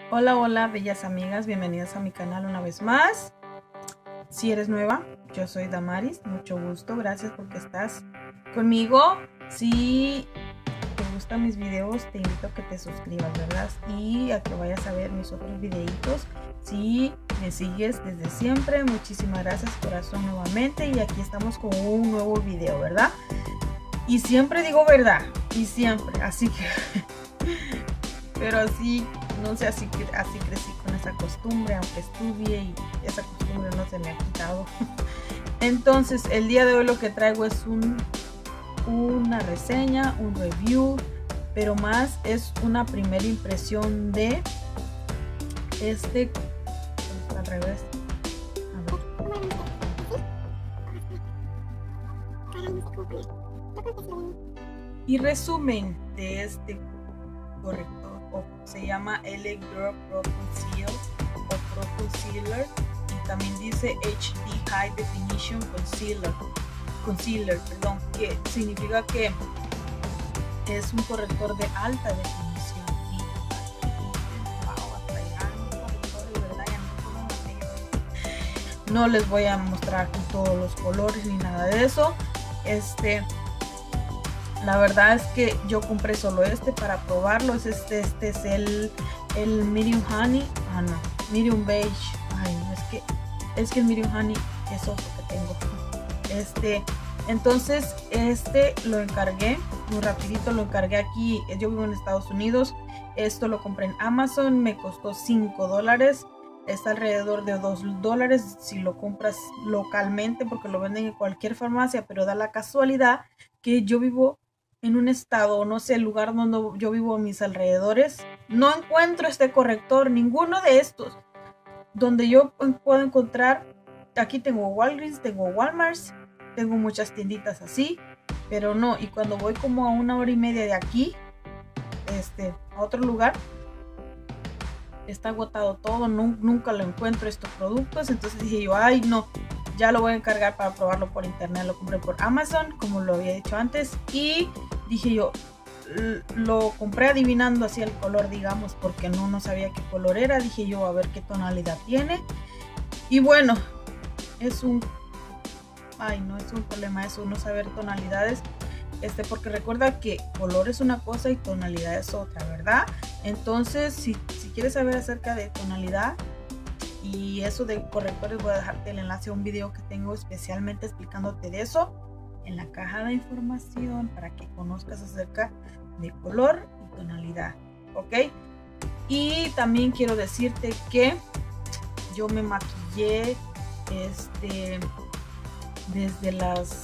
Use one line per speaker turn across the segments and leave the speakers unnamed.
Hola, hola, bellas amigas, bienvenidas a mi canal una vez más. Si eres nueva, yo soy Damaris, mucho gusto, gracias porque estás conmigo. Si te gustan mis videos, te invito a que te suscribas, ¿verdad? Y a que vayas a ver mis otros videitos. Si me sigues desde siempre, muchísimas gracias, corazón, nuevamente. Y aquí estamos con un nuevo video, ¿verdad? Y siempre digo verdad, y siempre, así que... pero así, no sé, así crecí con esa costumbre, aunque estudie y esa costumbre no se me ha quitado. Entonces, el día de hoy lo que traigo es una reseña, un review, pero más es una primera impresión de este, al revés. Y resumen de este corrector, se llama LA Girl Pro Conceal o Pro Concealer, y también dice HD High Definition Concealer, que significa que es un corrector de alta definición. No les voy a mostrar aquí todos los colores ni nada de eso. La verdad es que yo compré solo para probarlo. Este es el Medium Honey. Medium Beige. Ay, no, es que el Medium Honey es otro que tengo. Entonces lo encargué muy rapidito, lo encargué aquí. Yo vivo en Estados Unidos. Esto lo compré en Amazon, me costó $5. Está alrededor de $2 si lo compras localmente, porque lo venden en cualquier farmacia, pero da la casualidad que yo vivo en un estado, no sé, el lugar donde yo vivo a mis alrededores, no encuentro este corrector, ninguno de estos. Donde yo puedo encontrar, aquí tengo Walgreens, tengo Walmart, tengo muchas tienditas así, pero no. Y cuando voy como a 1 hora y media de aquí, a otro lugar, está agotado todo, nunca lo encuentro estos productos. Entonces dije yo, ay no, ya lo voy a encargar para probarlo por internet. Lo compré por Amazon, como lo había dicho antes, y dije yo, lo compré adivinando así el color, digamos, porque no sabía qué color era. Dije yo, a ver qué tonalidad tiene. Y bueno, es un problema eso, no saber tonalidades, porque recuerda que color es una cosa y tonalidad es otra, ¿verdad? Entonces, si quieres saber acerca de tonalidad y eso de correctores, voy a dejarte el enlace a un video que tengo especialmente explicándote de eso en la caja de información para que conozcas acerca de color y tonalidad, ¿ok? Y también quiero decirte que yo me maquillé desde las...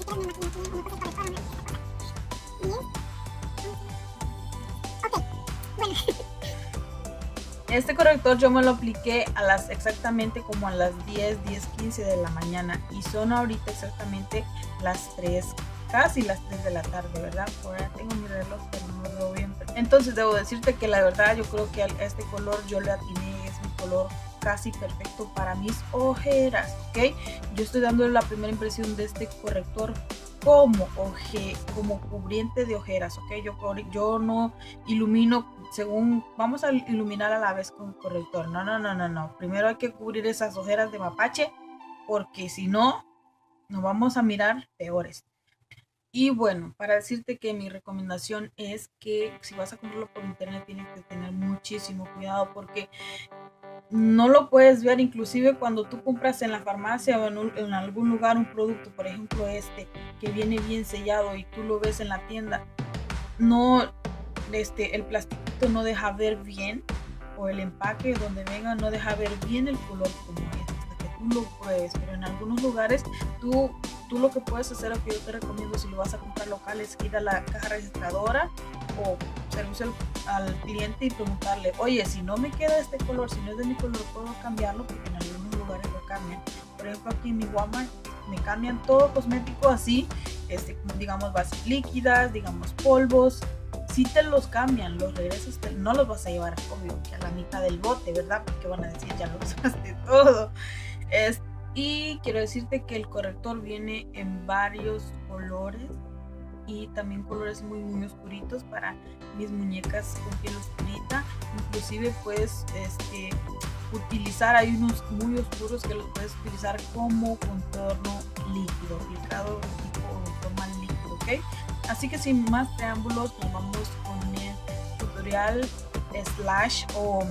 Este corrector yo me lo apliqué exactamente como a las 10:15 de la mañana, y son ahorita exactamente las 3, casi las 3 de la tarde, ¿verdad? Por ahora tengo mi reloj, pero no lo veo bien. Entonces debo decirte que la verdad yo creo que a este color yo le atiné, es un color casi perfecto para mis ojeras, ¿ok? Yo estoy dando la primera impresión de este corrector como cubriente de ojeras, ¿ok? Yo no ilumino según, vamos a iluminar a la vez con el corrector. No. Primero hay que cubrir esas ojeras de mapache, porque si no, nos vamos a mirar peores. Y bueno, para decirte que mi recomendación es que si vas a comprarlo por internet tienes que tener muchísimo cuidado, porque no lo puedes ver. Inclusive cuando tú compras en la farmacia o en algún lugar un producto, por ejemplo que viene bien sellado y tú lo ves en la tienda, no, el plastiquito no deja ver bien, o el empaque donde venga no deja ver bien el color como es, hasta que tú lo pruebes. Pero en algunos lugares tú lo que puedes hacer, o que yo te recomiendo si lo vas a comprar local, es ir a la caja registradora o servicio al cliente y preguntarle, oye, si no me queda este color, si no es de mi color, puedo cambiarlo, porque en algunos lugares lo cambian. Por ejemplo, aquí en mi Walmart me cambian todo cosmético así, digamos bases líquidas, digamos polvos. Si te los cambian, los regresas, no los vas a llevar, obvio, que a la mitad del bote, ¿verdad? Porque van a decir, ya lo usaste todo. Y quiero decirte que el corrector viene en varios colores. y también colores muy oscuritos para mis muñecas con piel oscurita. Inclusive puedes utilizar, hay unos muy oscuros que los puedes utilizar como contorno líquido, aplicado tipo forma líquido, ¿ok? Así que sin más preámbulos nos vamos con el tutorial o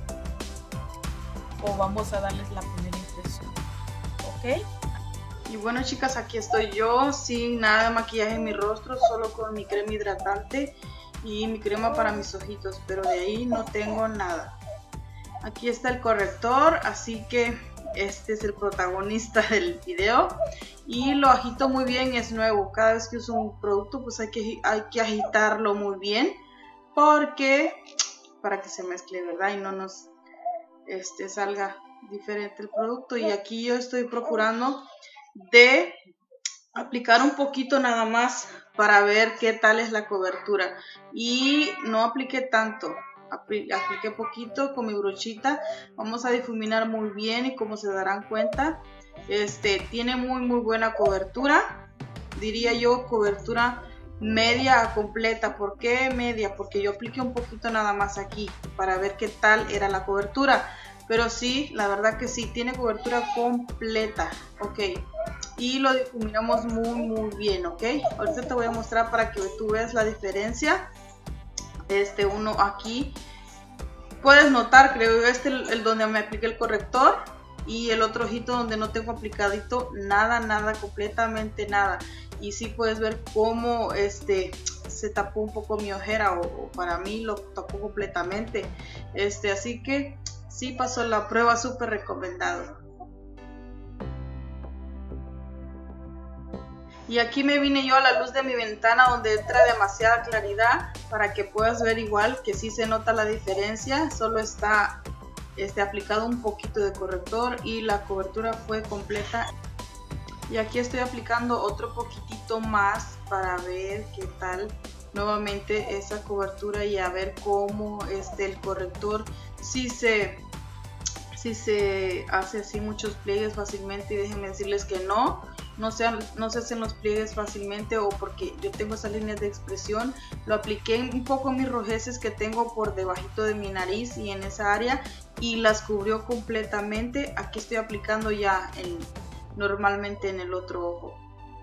vamos a darles la primera impresión, ¿ok?
Y bueno, chicas, aquí estoy yo sin nada de maquillaje en mi rostro, solo con mi crema hidratante y mi crema para mis ojitos, pero de ahí no tengo nada. Aquí está el corrector, así que este es el protagonista del video y lo agito muy bien, es nuevo. Cada vez que uso un producto pues hay que agitarlo muy bien porque para que se mezcle, ¿verdad? Y no nos salga diferente el producto. Y aquí yo estoy procurando de aplicar un poquito nada más para ver qué tal es la cobertura y no apliqué tanto, apliqué poquito con mi brochita. Vamos a difuminar muy bien y como se darán cuenta tiene muy buena cobertura, diría yo cobertura media a completa. ¿Por qué media? Porque yo apliqué un poquito nada más aquí para ver qué tal era la cobertura, pero sí, la verdad que sí, tiene cobertura completa, ok. Y lo difuminamos muy bien, ok. Ahorita te voy a mostrar para que tú veas la diferencia. Uno aquí, puedes notar, creo, el donde me apliqué el corrector y el otro ojito donde no tengo aplicadito nada, completamente nada. Y sí puedes ver cómo se tapó un poco mi ojera, o para mí lo tapó completamente. Así que sí pasó la prueba, súper recomendado. Y aquí me vine yo a la luz de mi ventana donde entra demasiada claridad para que puedas ver igual que sí se nota la diferencia. Solo está aplicado un poquito de corrector y la cobertura fue completa. Y aquí estoy aplicando otro poquitito más para ver qué tal nuevamente esa cobertura y a ver cómo el corrector si se hace así muchos pliegues fácilmente. Y déjenme decirles que no se hacen los pliegues fácilmente, o porque yo tengo esas líneas de expresión. Lo apliqué un poco en mis rojeces que tengo por debajito de mi nariz y en esa área, y las cubrió completamente. Aquí estoy aplicando ya normalmente en el otro ojo.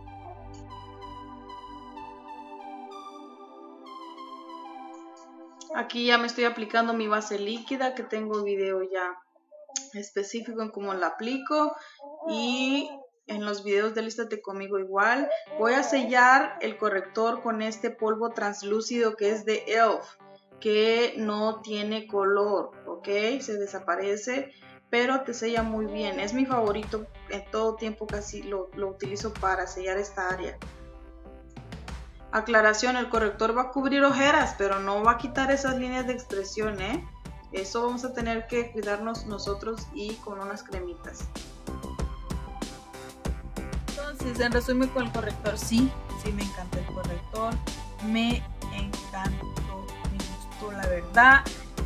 Aquí ya me estoy aplicando mi base líquida, que tengo video ya específico en cómo la aplico, y en los videos de Alístate Conmigo igual. Voy a sellar el corrector con este polvo translúcido que es de e.l.f., que no tiene color, ok, se desaparece, pero te sella muy bien. Es mi favorito, en todo tiempo casi lo utilizo para sellar esta área. Aclaración, el corrector va a cubrir ojeras, pero no va a quitar esas líneas de expresión, Eso vamos a tener que cuidarnos nosotros y con unas cremitas.
Entonces, en resumen, con el corrector, sí me encanta el corrector, me encantó, me gustó, la verdad.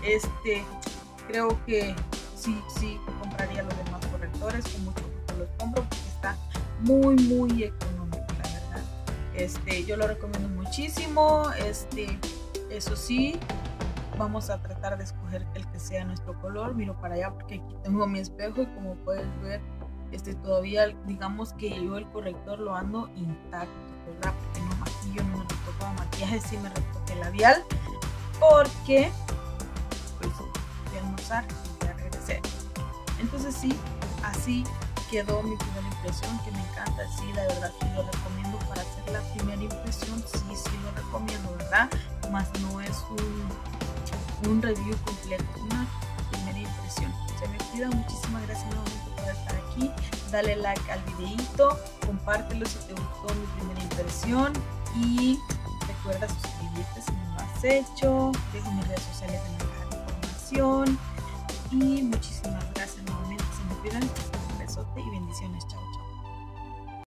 Creo que sí compraría los demás correctores, con mucho gusto los compro porque está muy económico, la verdad. Yo lo recomiendo muchísimo. Eso sí, vamos a tratar de escoger el que sea nuestro color. Miro para allá porque aquí tengo mi espejo y como puedes ver, todavía digamos que yo el corrector lo ando intacto, ¿verdad? Porque no maquillo, no me retoco de maquillaje, sí me retoqué labial porque pues voy a almorzar y ya regresé. Entonces sí, así quedó mi primera impresión, que me encanta. Sí, la verdad sí lo recomiendo para hacer la primera impresión, sí lo recomiendo, ¿verdad? Más no es un review completo, es una primera impresión. Se me cuida, muchísimas gracias nuevamente por estar aquí. Dale like al videito, compártelo si te gustó mi primera impresión y recuerda suscribirte si no lo has hecho. Dejo mis redes sociales en la caja de información y muchísimas gracias nuevamente. Se me cuidan, un besote y bendiciones. Chao.